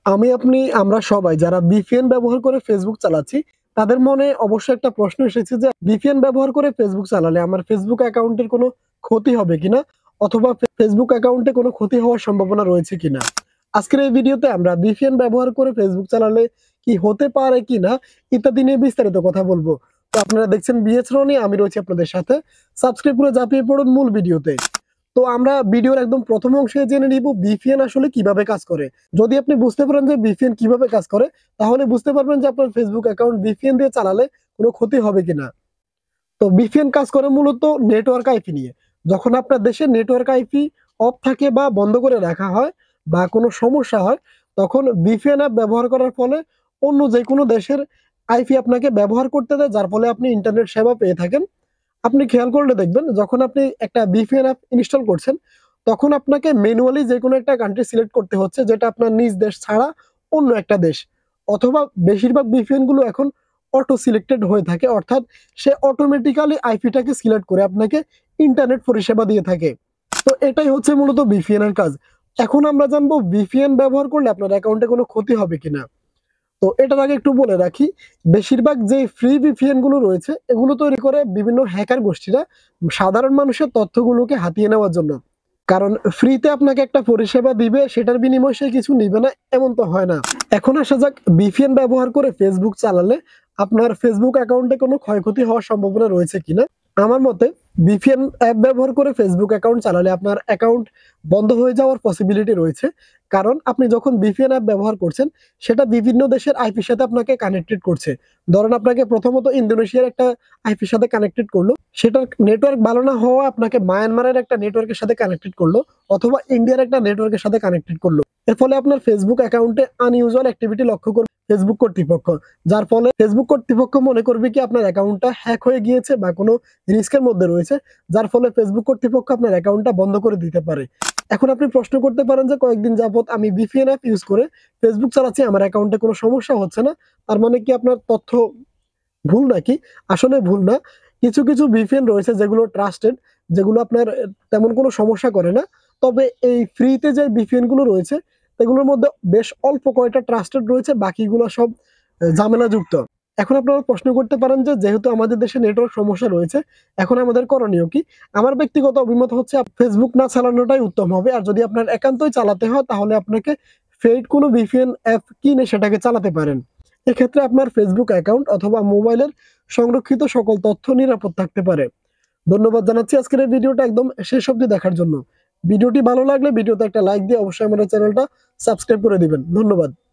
আমরা সবাই যারা ভিপিএন ব্যবহার করে ফেসবুক চালাচ্ছি, তাদের মনে অবশ্যই একটা প্রশ্ন এসেছে যে ভিপিএন ব্যবহার করে ফেসবুক চালালে আমার ফেসবুক অ্যাকাউন্টের কোনো ক্ষতি হবে কিনা, অথবা ফেসবুক অ্যাকাউন্টে কোনো ক্ষতি হওয়ার সম্ভাবনা রয়েছে কিনা। আজকের এই ভিডিওতে আমরা ভিপিএন ব্যবহার করে ফেসবুক চালালে কি হতে পারে কিনা ইত্যাদি নিয়ে বিস্তারিত কথা বলবো। তো আপনারা দেখছেন বিএস রনি, আমি রয়েছি আপনাদের সাথে। সাবস্ক্রাইব করে ঝাঁপিয়ে পড়ুন মূল ভিডিওতে। তো আমরা ভিডিওর একদম প্রথম অংশে জেনে নিব ভিপিএন আসলে কিভাবে কাজ করে। যদি আপনি বুঝতে পারেন যে ভিপিএন কিভাবে কাজ করে, তাহলে বুঝতে পারবেন যে আপনার ফেসবুক অ্যাকাউন্ট ভিপিএন দিয়ে চালালে কোনো ক্ষতি হবে কিনা। তো ভিপিএন কাজ করে মূলত নেটওয়ার্ক আইপি নিয়ে। যখন আপনার দেশে নেটওয়ার্ক আইপি অফ থাকে বা বন্ধ করে রাখা হয় বা কোনো সমস্যা হয়, তখন ভিপিএন অ্যাপ ব্যবহার করার ফলে অন্য যে কোনো দেশের আইপি আপনাকে ব্যবহার করতে দেয়, যার ফলে আপনি ইন্টারনেট সেবা পেয়ে থাকেন। আপনি খেয়াল করলে দেখবেন, যখন আপনি একটা ভিপিএন অ্যাপ ইনস্টল করছেন, তখন আপনাকে ম্যানুয়ালি যে কোনো একটা কান্ট্রি সিলেক্ট করতে হচ্ছে, যেটা আপনার নিজ দেশ ছাড়া অন্য একটা দেশ। অথবা বেশিরভাগ ভিপিএন গুলো এখন অটো সিলেক্টেড হয়ে থাকে, অর্থাৎ সে অটোমেটিক্যালি আইপিটাকে সিলেক্ট করে আপনাকে ইন্টারনেট পরিষেবা দিয়ে থাকে। তো এটাই হচ্ছে মূলত ভিপিএন এর কাজ। এখন আমরা জানবো ভিপিএন ব্যবহার করলে আপনার অ্যাকাউন্টে কোনো ক্ষতি হবে কিনা। তো এটার আগে একটু বলে রাখি, বেশিরভাগ যে ফ্রি ভিপিএন গুলো রয়েছে, এগুলো তৈরি করে বিভিন্ন হ্যাকার গোষ্ঠীরা সাধারণ মানুষের তথ্যগুলোকে হাতিয়ে নেওয়ার জন্য। কারণ ফ্রিতে আপনাকে একটা পরিষেবা দিবে, সেটার বিনিময়ে সে কিছু নিবে না, এমন তো হয় না। এখন আসা যাক, ভিপিএন ব্যবহার করে ফেসবুক চালালে আপনার ফেসবুক অ্যাকাউন্টে কোনো ক্ষয়ক্ষতি হওয়ার সম্ভাবনা রয়েছে কিনা। আমার মতে ভিপিএন অ্যাপ ব্যবহার করে ফেসবুক অ্যাকাউন্ট চালালে আপনার অ্যাকাউন্ট বন্ধ হয়ে যাওয়ার পসিবিলিটি রয়েছে। কারণ আপনি যখন ভিপিএন অ্যাপ ব্যবহার করছেন, সেটা বিভিন্ন দেশের আইপির সাথে আপনাকে কানেক্টেড করছে। ধরেন আপনাকে প্রথমত ইন্দোনেশিয়ার একটা আইপির সাথে কানেক্টেড করলো, সেটার নেটওয়ার্ক ভালো না হওয়া আপনাকে মায়ানমারের একটা নেটওয়ার্কের সাথে কানেক্টেড করলো, অথবা ইন্ডিয়ার একটা নেটওয়ার্কের সাথে কানেক্টেড করলো। এর ফলে আপনার ফেসবুক অ্যাকাউন্টে আনইউজুয়াল অ্যাক্টিভিটি লক্ষ্য করবে ফেসবুক কর্তৃপক্ষ, যার ফলে ফেসবুক কর্তৃপক্ষ মনে করবে কি আপনার অ্যাকাউন্টটা হ্যাক হয়ে গিয়েছে বা কোনো রিস্কের মধ্যে রয়েছে, যার ফলে ফেসবুক কর্তৃপক্ষ আপনার অ্যাকাউন্টটা বন্ধ করে দিতে পারে। এখন আপনি প্রশ্ন করতে পারেন যে কয়েকদিন যাবত আমি ভিপিএন অ্যাপ ইউজ করে ফেসবুক চালাচ্ছি, আমার অ্যাকাউন্টে কোনো সমস্যা হচ্ছে না, তার মানে কি আপনার তথ্য ভুল নাকি? আসলে ভুল না। কিছু কিছু ভিপিএন রয়েছে যেগুলো ট্রাস্টেড, যেগুলো আপনার তেমন কোনো সমস্যা করে না। তবে এই ফ্রিতে যে ভিপিএন গুলো রয়েছে, এগুলোর মধ্যে বেশ অল্প কয়টা ট্রাস্টেড রয়েছে, বাকিগুলো সব ঝামেলাযুক্ত। এখন আপনারা প্রশ্ন করতে পারেন যে যেহেতু আমাদের দেশে নেটওয়ার্ক সমস্যা রয়েছে, এখন আমাদের করণীয় কি? আমার ব্যক্তিগত অভিমত হচ্ছে ফেসবুক না চালানোটাই উত্তম হবে। আর যদি আপনার একান্তই চালাতে হয়, তাহলে আপনাকে পেইড কোনো ভিপিএন অ্যাপ কিনে সেটাকে চালাতে পারেন। এক্ষেত্রে আপনার ফেসবুক অ্যাকাউন্ট অথবা মোবাইলের সংরক্ষিত সকল তথ্য নিরাপদ থাকতে পারে। ধন্যবাদ জানাচ্ছি আজকের এই ভিডিওটা একদম শেষ অবধি দেখার জন্য। ভিডিওটি ভালো লাগলে ভিডিওতে একটা লাইক দিয়ে অবশ্যই আমাদের চ্যানেলটা সাবস্ক্রাইব করে দিবেন। ধন্যবাদ।